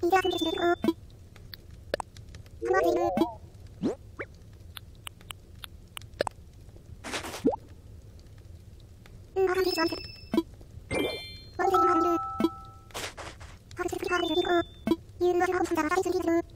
ユーロのハウスが渡りすぎる。